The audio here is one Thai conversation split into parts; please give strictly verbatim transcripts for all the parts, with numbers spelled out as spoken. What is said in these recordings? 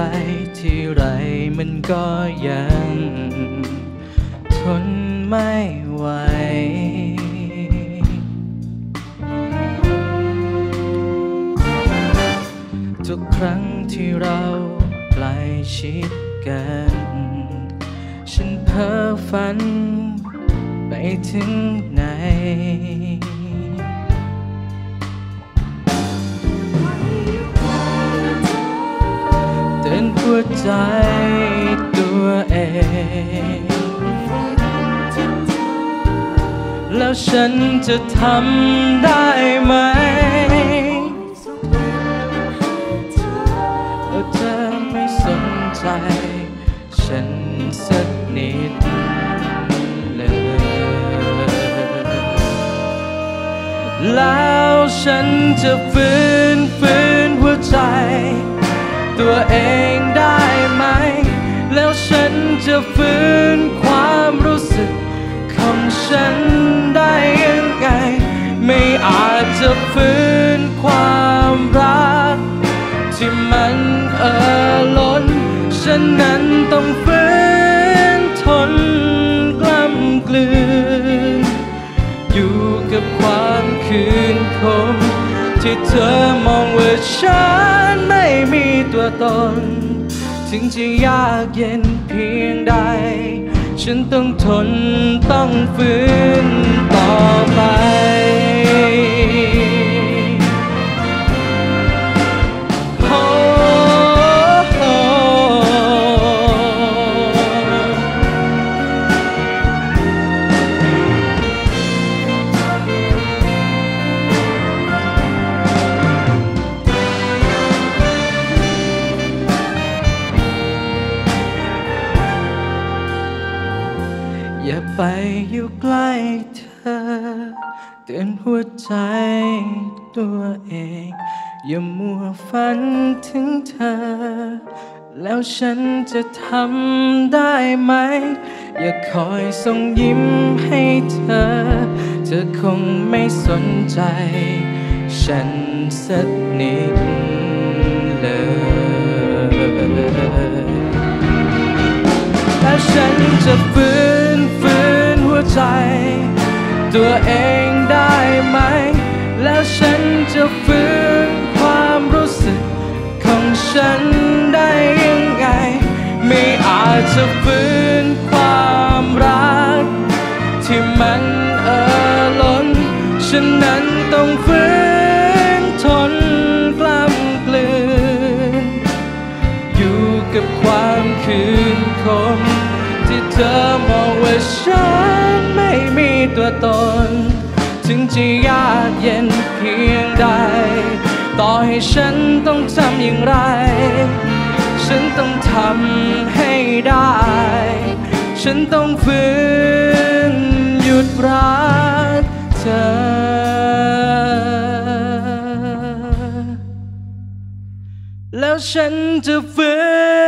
ที่ไรมันก็ยังทนไม่ไหวทุกครั้งที่เราใกล้ชิดกันฉันเพ้อฝันไปถึงไหนเตือนหัวใจตัวเองแล้วฉันจะทำได้ไหมแล้วเธอไม่สนใจฉันสักนิดแล้วฉันจะฟื้นฟื้นหัวใจตัวเองได้ไหมแล้วฉันจะฟื้นความรู้สึกของฉันได้ยังไงไม่อาจจะฟื้นความรักที่มันเอ่อล้นฉันนั้นต้องฟื้นทนกล้ำกลืนอยู่กับความคืนคมที่เธอมองว่าฉันไม่มีตัวตนถึงจะยากเย็นเพียงใดฉันต้องทนต้องฟื้นต่อไปอย่าไปอยู่ใกล้เธอเตือนหัวใจตัวเองอย่ามัวฝันถึงเธอแล้วฉันจะทำได้ไหมอย่าคอยส่งยิ้มให้เธอเธอคงไม่สนใจฉันสักนิดเลยแล้วฉันจะฟื้นฟื้นหัวใจตัวเองได้ไหมแล้วฉันจะฟื้นความรู้สึกของฉันได้ยังไงไม่อาจจะฟื้นความรักที่มันเอ่อล้นฉันนั้นต้องฟื้นทนกล้ำกลืนอยู่กับความคืนคมที่เธอมองว่าฉันไม่มีตัวตนถึงจะยากเย็นเพียงใดต่อให้ฉันต้องทำอย่างไรฉันต้องทำให้ได้ฉันต้องฟื้นหยุดรักเธอแล้วฉันจะฟื้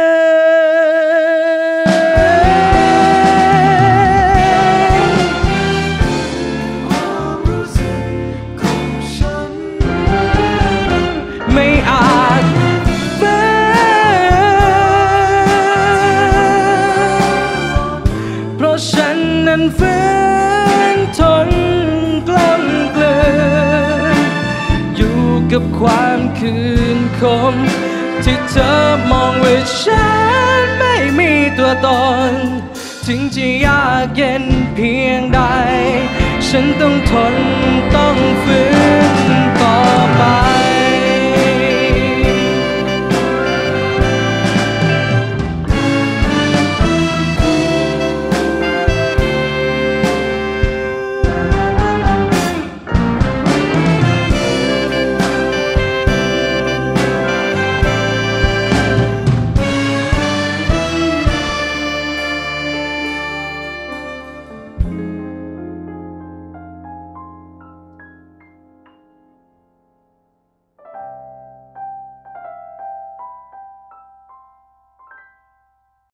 นฟื้นทนกล้ำกลืนอยู่กับความคืนคมที่เธอมองว่าฉันไม่มีตัวตนถึงจะยากเย็นเพียงใดฉันต้องทนต้องฟื้นต่อไป